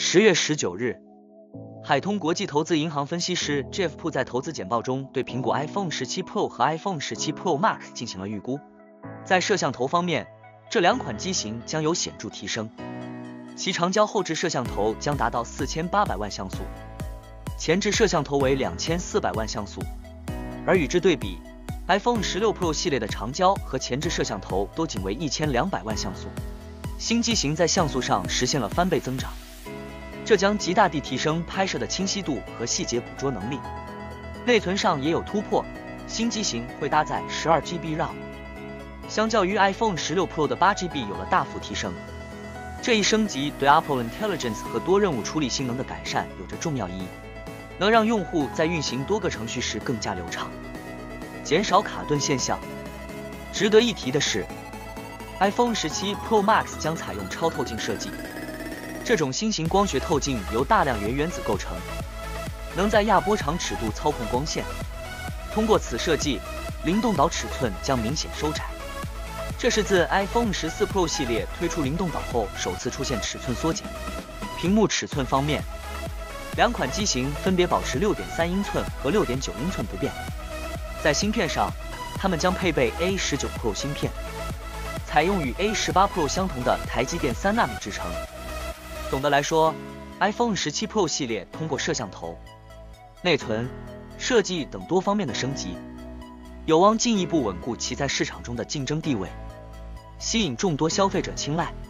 10月19日，海通国际投资银行分析师 Jeff Pu 在投资简报中对苹果 iPhone 17 Pro 和 iPhone 17 Pro Max 进行了预估。在摄像头方面，这两款机型将有显著提升，其长焦后置摄像头将达到4800万像素，前置摄像头为2400万像素。而与之对比， iPhone 16 Pro 系列的长焦和前置摄像头都仅为1200万像素，新机型在像素上实现了翻倍增长，这将极大地提升拍摄的清晰度和细节捕捉能力。内存上也有突破，新机型会搭载12GB RAM， 相较于 iPhone 16 Pro 的8GB 有了大幅提升。这一升级对 Apple Intelligence 和多任务处理性能的改善有着重要意义，能让用户在运行多个程序时更加流畅，减少卡顿现象。值得一提的是， iPhone 17 Pro Max 将采用超透镜设计，这种新型光学透镜由大量原原子构成，能在亚波长尺度操控光线。通过此设计，灵动岛尺寸将明显收窄，这是自 iPhone 14 Pro 系列推出灵动岛后首次出现尺寸缩减。屏幕尺寸方面，两款机型分别保持 6.3 英寸和 6.9 英寸不变。在芯片上，它们将配备 A19 Pro 芯片，采用与 A18 Pro 相同的台积电3纳米制程。总的来说， iPhone 17 Pro 系列通过摄像头、内存、设计等多方面的升级，有望进一步稳固其在市场中的竞争地位，吸引众多消费者青睐。